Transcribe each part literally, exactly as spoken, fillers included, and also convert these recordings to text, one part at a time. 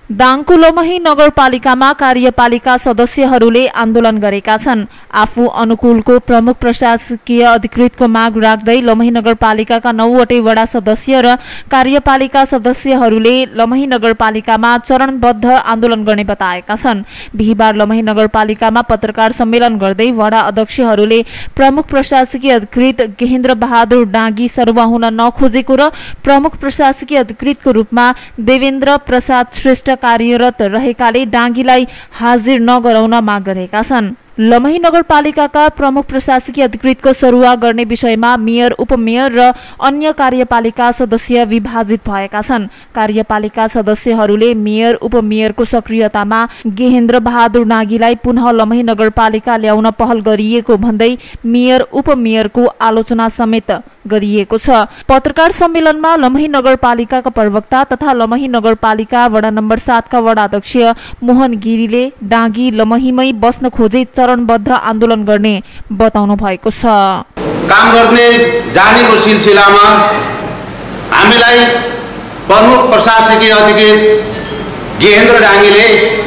दाङको लमही नगरपालिकामा कार्यपालिका सदस्यहरूले आन्दोलन गरेका छन्। आफू अनुकूलको प्रमुख प्रशासकीय अधिकृतको माग राख्दै लमही नगरपालिकाका नौवटै वडा सदस्य र कार्यपालिका सदस्यहरूले लमही नगरपालिकामा चरणबद्ध आन्दोलन गर्ने बताएका छन्। बिहीबार लमही नगरपालिकामा पत्रकार सम्मेलन गर्दै वडा अध्यक्षहरूले प्रमुख प्रशासकीय अधिकृत गेहेन्द्र बहादुर डाँगी सरुवा हुन नखोजेको र प्रमुख प्रशासकीय अधिकृतको रूपमा देवेन्द्र प्रसाद श्रेष्ठ कार्यरत रहेकाले डाँगीलाई हाजिर नगराउन माग गरेका छन्। लमही नगरपालिकाका प्रमुख प्रशासकीय अधिकृतको सरुवा गर्ने विषयमा मेयर, उपमेयर र अन्य कार्यपालिका सदस्य विभाजित भएका छन्। कार्यपालिका सदस्यहरूले मेयर, उपमेयरको सक्रियतामा गेहेन्द्र बहादुर डाँगीलाई पुनः लमही नगरपालिका ल्याउन पहल गरिएको भन्दै मेयर, उपमेयरको आलोचना समेत गरिएको छ। पत्रकार सम्मेलनमा लमही नगरपालिकाका प्रवक्ता तथा लमही नगरपालिका वडा नम्बर सातका वडा अध्यक्ष मोहन गिरीले डाँगी लमहीमै बस्न खोजे चरणबद्ध आन्दोलन गर्ने बताउनु भएको छ। काम गर्ने जानेको सिलसिलामा हामीलाई प्रमुख प्रशासकीय अधिकृत गेहेन्द्र डाँगीले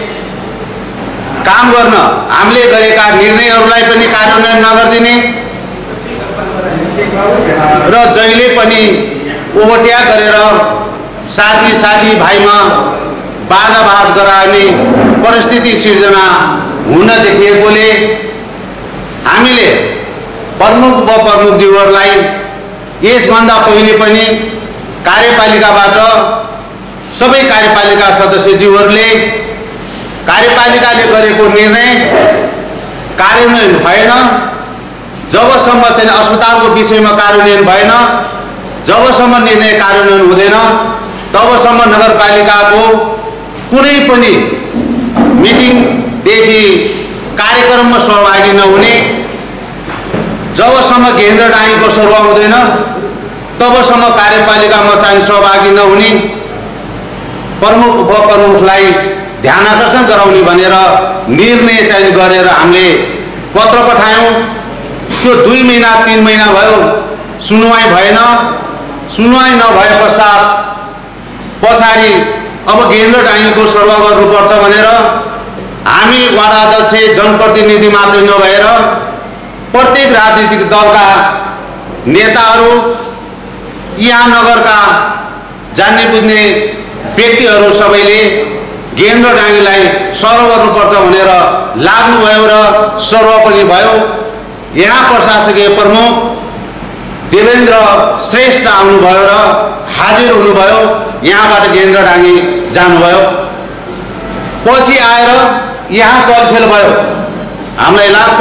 काम गर्न हामीले गरेका निर्णयहरूलाई पनि कार्यान्वयन नगरिदिने र जहिले पनि ओभट्या गरेर साथी साथी भाइमा बाजाबाज गराउने परिस्थिति सिर्जना हुन देखिएकोले हामीले प्रमुख उपप्रमुखज्यूहरूलाई यसभन्दा पहिले पनि कार्यपालिकाबाट सबै कार्यपालिका सदस्यज्यूहरूले कार्यपालिकाले गरेको निर्णय कार्यान्वयन भएन, जबसम्म चाहिँ अस्पतालको विषयमा कार्यान्वयन भएन, जबसम्म निर्णय कार्यान्वयन हुँदैन तबसम्म नगरपालिकाको कुनै पनि मिटिङदेखि कार्यक्रममा सहभागी नहुने, जबसम्म गेहेन्द्र डाँगीको सरुवा हुँदैन तबसम्म कार्यपालिकामा चाहिँ सहभागी नहुने, प्रमुख उपप्रमुखलाई ध्यान आकर्षण गराउने भनेर निर्णय चाहिँ गरेर हामीले पत्र पठायौँ। त्यो दुई महिना तीन महिना भयो, सुनवाई भएन। सुनवाई नभए पश्चात पछाडि अब गेहेन्द्र डाँगीको सरुवा गर्नुपर्छ भनेर हामी वडा अध्यक्ष, जनप्रतिनिधि मात्रै नभएर प्रत्येक राजनीतिक दलका नेताहरू, यहाँ नगरका जान्ने बुझ्ने व्यक्तिहरू सबैले गेहेन्द्र डाँगीलाई सरुवा गर्नुपर्छ भनेर लाग्नुभयो र सरुवा पनि भयो। यहाँ प्रशासकीय प्रमुख देवेन्द्र श्रेष्ठ आउनुभयो र हाजिर हुनुभयो, यहाँबाट गेहेन्द्र डाँगी जानुभयो। पछि आएर यहाँ चलखेल भयो। हामीलाई लाग्छ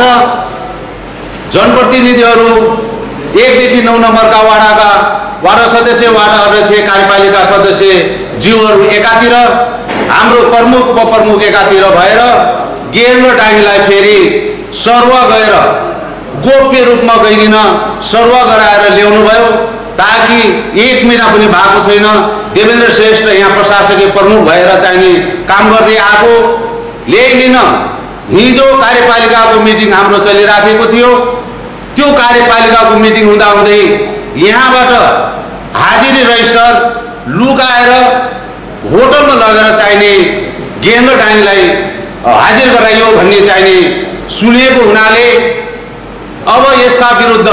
जनप्रतिनिधिहरू एकदेखि नौ नम्बरका वडाका वडा सदस्य, वडा अध्यक्ष, कार्यपालिका सदस्य ज्यूहरू एकातिर, हाम्रो प्रमुख उपप्रमुख एकातिर भएर गेहेन्द्र डाँगीलाई फेरि सरुवा गएर गोप्य रूपमा गइकन सरुवा गराएर ल्याउनु भयो, ताकि एक महिना पनि भएको छैन देवेन्द्र श्रेष्ठ यहाँ प्रशासकीय प्रमुख भएर चाहिने काम गर्दै आएको ल्याइदिन। हिजो कार्यपालिकाको मिटिङ हाम्रो चलिराखेको थियो। त्यो कार्यपालिकाको मिटिङ हुँदा हुँदै यहाँबाट हाजिरी रजिस्टर लुकाएर होटलमा लगेर चाहिने गेहेन्द्र डाँगीलाई हाजिर गराइयो भन्ने चाहिने सुनेको हुनाले अब यसका विरुद्ध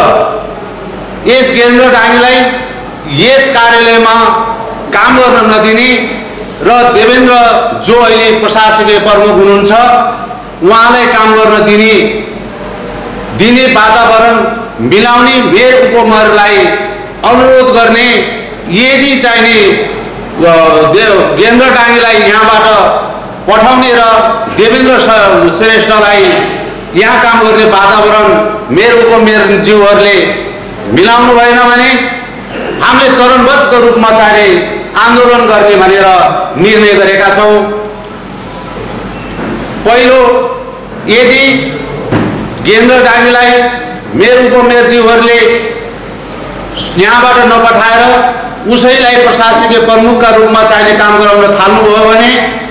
यस गेहेन्द्र डाँगीलाई यस कार्यालयमा काम गर्न नदिने र देवेन्द्र जो अहिले प्रशासकीय प्रमुख हुनुहुन्छ उहाँलाई काम गर्न दिने दिने वातावरण मिलाउने मेयर, उपमेयरलाई अनुरोध गर्ने, यदि चाहिने गेहेन्द्र डाँगीलाई यहाँबाट पठाउने र देवेन्द्र श्रेष्ठलाई यहाँ काम गर्ने वातावरण मेयर, उपमेयर ज्यूहरूले मिलाउनु भएन भने हामीले चरणबद्ध रूपमा चाहिँ आन्दोलन गर्ने भनेर निर्णय गरेका छौँ। पहिलो, यदि गेहेन्द्र डाँगीलाई मेयर, उपमेयर ज्यूहरूले यहाँबाट नपठाएर उसैलाई प्रशासकीय प्रमुखका रूपमा चाहिने काम गराउन थाल्नुभयो भने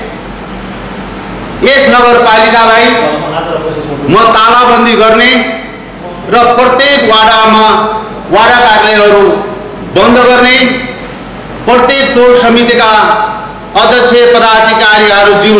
यस नगरपालिकालाई म तालाबन्दी गर्ने र प्रत्येक वडामा वडा कार्यालयहरू बन्द गर्ने, प्रत्येक टोल समितिका अध्यक्ष, पदाधिकारी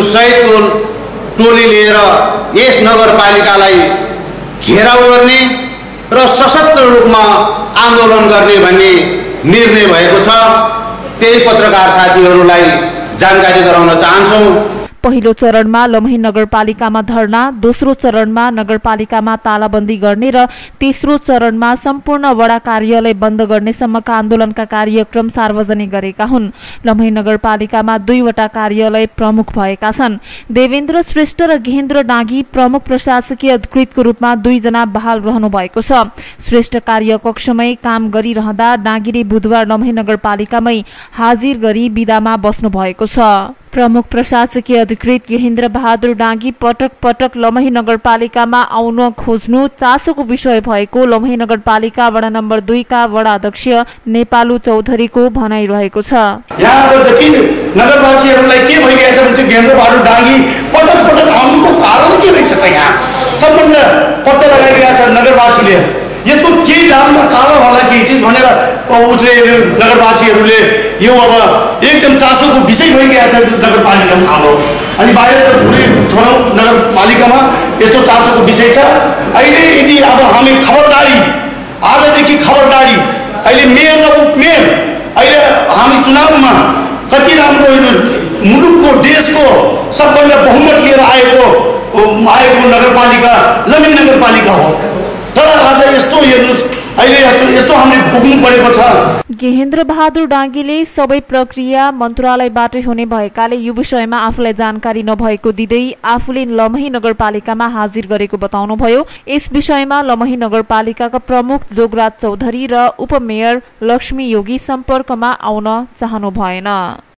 सहितको टोली लिएर यस नगरपालिकालाई घेराउ गर्ने र सशक्त रूपमा आन्दोलन गर्ने भन्ने निर्णय भएको छ। त्यही पत्रकार साथीहरूलाई जानकारी गराउन चाहन्छौँ। पहिलो चरणमा लमही नगरपालिकामा धरना, दोस्रो चरणमा नगरपालिकामा तालाबन्दी गर्ने र तेस्रो चरणमा सम्पूर्ण वडा कार्यालय बन्द गर्नेसम्मका आन्दोलनका कार्यक्रम सार्वजनिक गरेका हुन्। लमही नगरपालिकामा दुईवटा कार्यालय प्रमुख भएका छन्। देवेन्द्र श्रेष्ठ र गेहेन्द्र डाँगी प्रमुख प्रशासकीय अधिकृतको रूपमा दुईजना बहाल रहनु भएको छ। श्रेष्ठ कार्यकक्षमै काम गरिरहँदा डाँगीले बुधबार लमही नगरपालिकामै हाजिर गरी बिदामा बस्नु भएको छ। प्रमुख प्रशासकीय अधिकृत गेहेन्द्र बहादुर डाँगी पटक पटक लमही नगरपालिकामा आउन खोज्नु चासोको विषय भएको लमही नगरपालिका वडा नम्बर दुई का वडा अध्यक्ष नेपालु चौधरीको भनाइरहेको छ। यहाँको जति नगरवासीहरूलाई के भइरहेछ भने गेहेन्द्र बहादुर डाँगी पटक पटक आउनुको कारण के रहेछ त यहाँ सम्बन्ध पत्ता लगाइरहेछ नगरवासीले। यसको के डालमा कालो होला केही चिज भनेर उसले नगरवासीहरूले यो अब एकदम चासोको विषय भइरहेछ नगरपालिकामा हालो। अनि बाहिर त भोलि छोडौँ, नगरपालिकामा यस्तो चासोको विषय छ। अहिले यदि अब हामी खबरदारी, आजदेखि खबरदारी, अहिले मेयर र उपमेयर, अहिले हामी चुनावमा कति राम्रो मुलुकको देशको सबभन्दा बहुमत लिएर आएको आएको नगरपालिका लमही नगरपालिका हो। तर आज यस्तो हेर्नुस् अहिले यस्तो हामीले भोग्नु परेको छ। गेहेन्द्र बहादुर डाँगीले सबै प्रक्रिया मन्त्रालयबाटै हुने भएकाले यो विषयमा आफूलाई जानकारी नभएको दिँदै आफूले लमही नगरपालिकामा हाजिर गरेको बताउनुभयो। यस विषयमा लमही नगरपालिकाका प्रमुख जोगराज चौधरी र उपमेयर लक्ष्मी योगी सम्पर्कमा आउन चाहनु भएन।